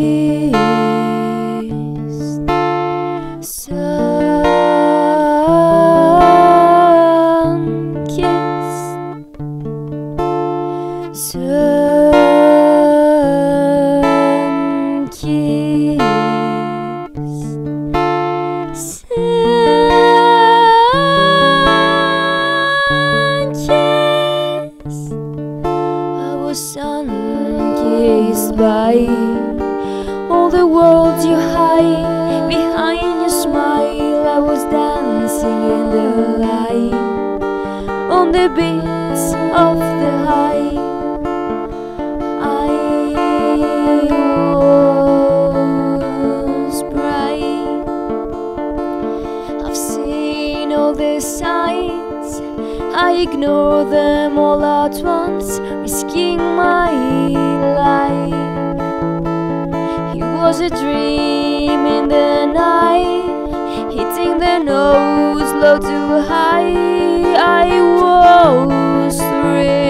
Sunkissed by all the world you hide behind your smile. I was dancing in the light on the beats of the high. I was bright. I've seen all the signs, I ignore them all at once, risking my life. It was a dream in the night, hitting the notes low to high. I was free.